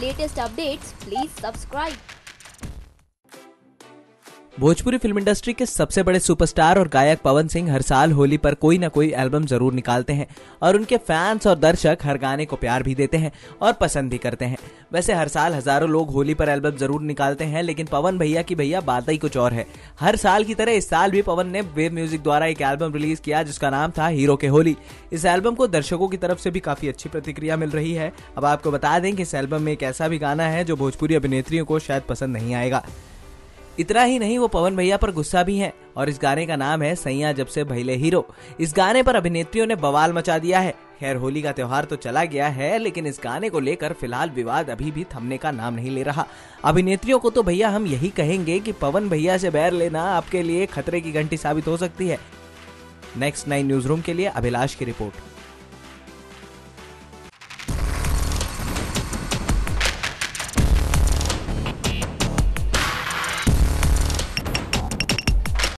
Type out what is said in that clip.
latest updates, please subscribe. Bhojpuri film industry के सबसे बड़े सुपरस्टार और गायक पवन सिंह हर साल होली पर कोई ना कोई एल्बम जरूर निकालते हैं और उनके फैंस और दर्शक हर गाने को प्यार भी देते हैं और पसंद भी करते हैं। वैसे हर साल हजारों लोग होली पर एल्बम जरूर निकालते हैं, लेकिन पवन भैया की बात ही कुछ और है। हर साल की तरह इस साल भी पवन ने वेव म्यूजिक द्वारा एक एल्बम रिलीज किया जिसका नाम था हीरो के होली। इस एल्बम को दर्शकों की तरफ से भी काफी अच्छी प्रतिक्रिया मिल रही है। अब आपको बता दें कि इस एल्बम में एक ऐसा भी गाना है जो भोजपुरी अभिनेत्रियों को शायद पसंद नहीं आएगा। इतना ही नहीं, वो पवन भैया पर गुस्सा भी हैं और इस गाने का नाम है सैया जब से भइले हीरो। इस गाने पर अभिनेत्रियों ने बवाल मचा दिया है। खैर, होली का त्योहार तो चला गया है, लेकिन इस गाने को लेकर फिलहाल विवाद अभी भी थमने का नाम नहीं ले रहा। अभिनेत्रियों को तो भैया हम यही कहेंगे कि पवन भैया से बैर लेना आपके लिए खतरे की घंटी साबित हो सकती है। नेक्स्ट 9 न्यूज रूम के लिए अभिलाष की रिपोर्ट।